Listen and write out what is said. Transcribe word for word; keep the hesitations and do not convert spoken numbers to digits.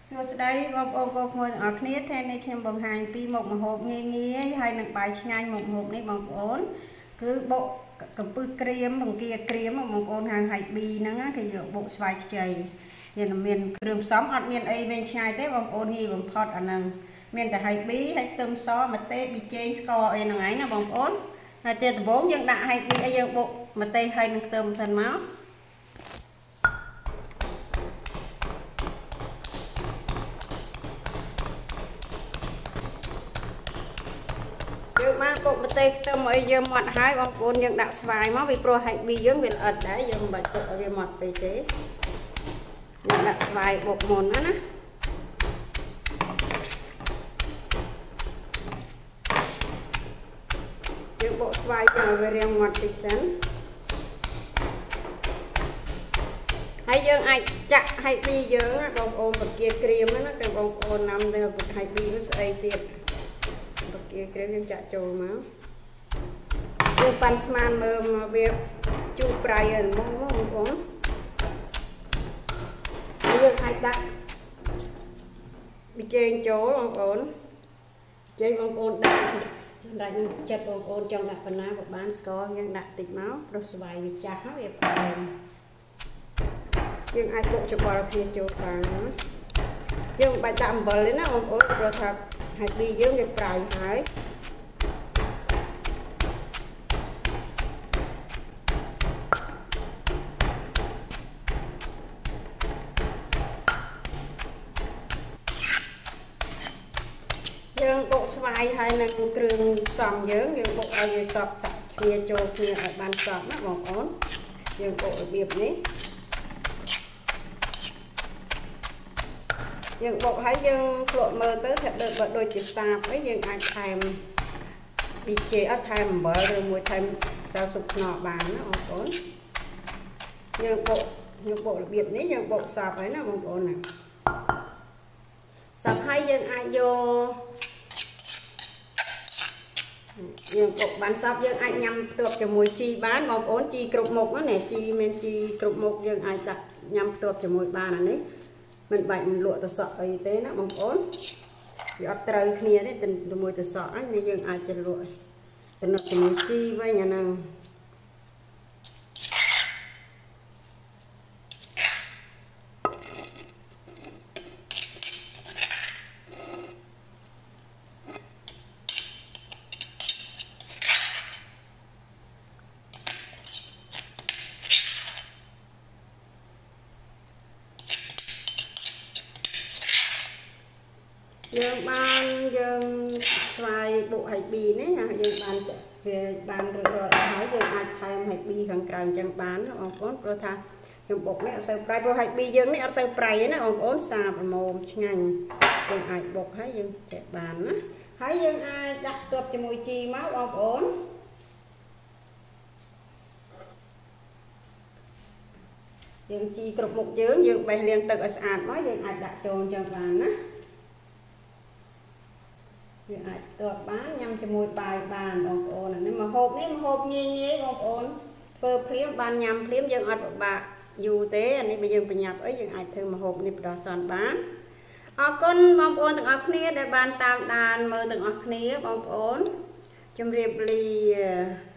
សួស្តីបងប្អូនបងប្អូនទាំងអស់គ្នាថ្ងៃនេះខ្ញុំបង្ហាញពីមុខម្ហូបងាយងាយហើយនឹងបាយឆ្ងាញ់មុខម្ហូបនេះបងប្អូនគឺបុកកំពឹសក្រៀមបង្គាក្រៀមបងប្អូនហាងហៃប៊ីហ្នឹងគេយកបុកស្វាយខ្ចីមានមានគ្រឿងផ្សំអត់មានអីវែងឆ្ងាយទេបងប្អូនងាយបំផុតអាហ្នឹងមានតែហៃប៊ីហើយខ្ទឹមសម្ទេសប៊ីចេងស្ករអីហ្នឹងឯងណាបងប្អូនហើយតែដំបូងយើងដាក់ហៃប៊ីឲ្យយើងបុកម្ទេសហើយនឹងខ្ទឹមសិនមកយើងបានបុកម្ទេសខ្ទឹមឲ្យយើងម៉ត់ហើយបងប្អូនយើងដាក់ស្វាយមកពីព្រោះហៃប៊ីយើងវាល្អិតដែរយើងមិនបាច់ទុកឲ្យវាម៉ត់ពេកទេយើងដាក់ស្វាយបុកមុនណាណាយើងបុកស្វាយឲ្យវារាងម៉ត់តិចសិនហើយយើងអាចចាក់ហៃប៊ីយើងបងប្អូនបង្គាក្រៀមណាគឺបងប្អូននាំទៅហៃប៊ីនោះស្អីទៀតបង្គាក្រៀមយើងចាក់ចូលមកយើងប៉ាន់ស្មានមើលមកវាជូរប្រៃហ្នឹងបងប្អូនហើយយើងអាចដាក់ប៊ីចេងចូលបងប្អូនចេញបងប្អូនដាក់សម្រាប់ចិត្តបងប្អូនចង់ដាក់ប៉ុណ្ណាក៏បានស្ករយើងដាក់តិចមកព្រោះស្វាយវាចាស់ហើយវាផ្អែមយើងអាចបុកច្បល់គ្នាចូលខាងណាយើងមិនបាច់ដាក់អំបិលទេណាបងប្អូនព្រោះថាហៃប៊ីយើងវាប្រៃហើយយើងបុកស្វាយហើយនឹងគ្រឿងផ្សំយើងយើងបុកឲ្យវាសព្វចាក់គ្នាចូលគ្នាឲ្យបានសព្វណាបងប្អូនយើងបុករបៀបនេះយើងបុកហើយយើងភ្លក់មើលទៅថាដូចបើដូចជាសាបអីយើងអាចថែមប៊ីចេអត់ថែមអំបិលឬមួយថែមម្សៅស៊ុបខ្នុរបានណាបងប្អូនយើងបុកយើងបុករបៀបនេះយើងបុកសព្វហើយណាបងប្អូនណាសព្វហើយយើងអាចយកយើងបុកបានសព្វយើងអាចញ៉ាំផ្ទាប់ជាមួយជីបានបងប្អូនជីគ្រប់មុខណាជីមានជីគ្រប់មុខយើងអាចដាក់ញ៉ាំផ្ទាប់ជាមួយបានអានេះមិនបាច់លក់ទៅសក់អីទេណាបងប្អូនវាអត់ត្រូវគ្នាទេជាមួយទៅសក់ហ្នឹងយើងអាចទៅលក់ទៅនៅជាមួយជីវិញអាហ្នឹងយើងបានយើងស្វាយបុកហៃប៊ីនេះណាយើងបានវាបានរួចរាល់ហើយយើងអាចថែមហៃប៊ីខាងក្រៅអញ្ចឹងបានបងប្អូនព្រោះថាយើងបុកនេះអត់សូវប្រៃព្រោះហៃប៊ីយើងនេះអត់សូវប្រៃទេណាបងប្អូនសាបល្មមឆ្ងាញ់យើងអាចបុកហើយយើងចែកបានណាហើយយើងអាចដាក់ផ្ទាប់ជាមួយជីមកបងប្អូនយើងជីគ្រប់មុខយើងយើងបេះលាងទឹកឲ្យស្អាតមកយើងអាចដាក់ចូលអញ្ចឹងបានណាយើងអាចផ្ទាប់បានញ៉ាំជាមួយបាយបានបងប្អូនអានេះម្ហូបនេះម្ហូបងាយងាយបងប្អូនធ្វើភ្លាមបានញ៉ាំភ្លាមយើងអត់ពិបាកយូរទេអានេះបើយើងប្រញាប់អីយើងអាចធ្វើម្ហូបនេះបដោះសន់បានអរគុណបងប្អូនទាំងអស់គ្នាដែលបានតាមដានមើលទាំងអស់គ្នាបងប្អូនជម្រាបលា